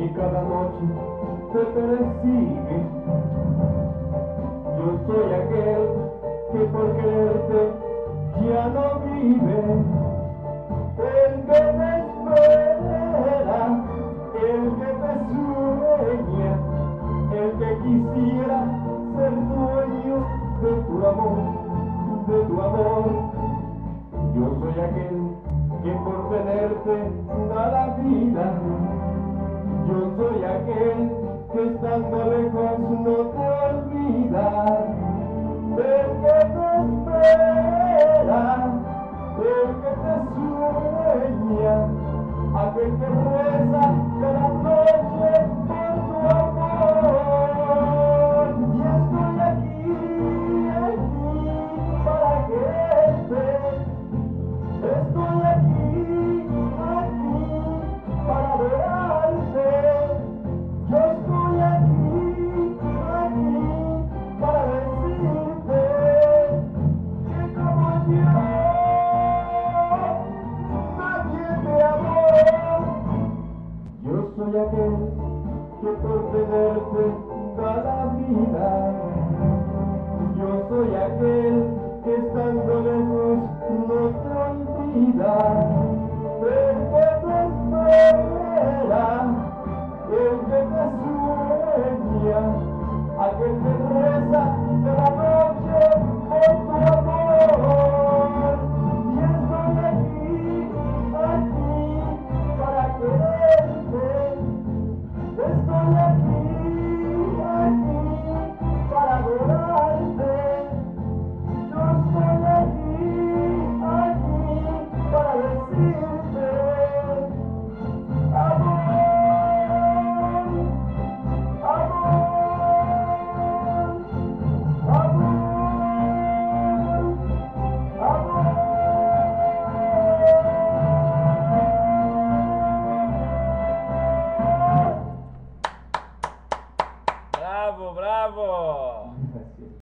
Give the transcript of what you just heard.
que cada noche te persigue. Yo soy aquel que por quererte ya no vive, el que te espera, el que te sueña, el que quisiera ser dueño de tu amor, de tu amor. Yo soy aquel que por tenerte da la vida. Yo soy aquel que estando lejos no te olvida, el que te